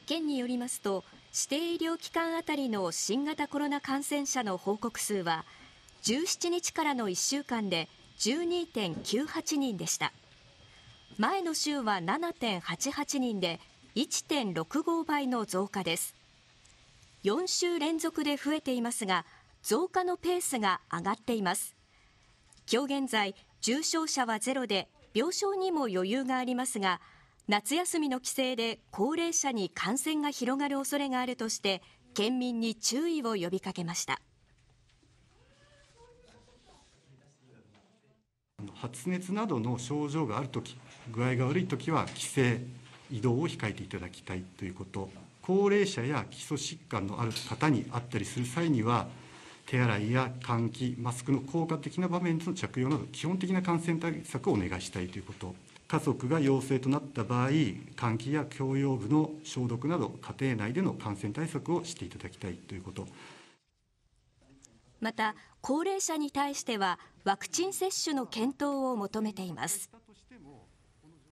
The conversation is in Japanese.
県によりますと、指定医療機関あたりの新型コロナ感染者の報告数は、17日からの1週間で 12.98 人でした。前の週は 7.88 人で 1.65 倍の増加です。4週連続で増えていますが、増加のペースが上がっています。今日現在、重症者はゼロで、病床にも余裕がありますが、夏休みの帰省で高齢者に感染が広がる恐れがあるとして、県民に注意を呼びかけました。 発熱などの症状があるとき、具合が悪いときは帰省、移動を控えていただきたいということ、高齢者や基礎疾患のある方に会ったりする際には、手洗いや換気、マスクの効果的な場面での着用など、基本的な感染対策をお願いしたいということ、家族が陽性となった場合、換気や共用部の消毒など、家庭内での感染対策をしていただきたいということ。 また、高齢者に対してはワクチン接種の検討を求めています。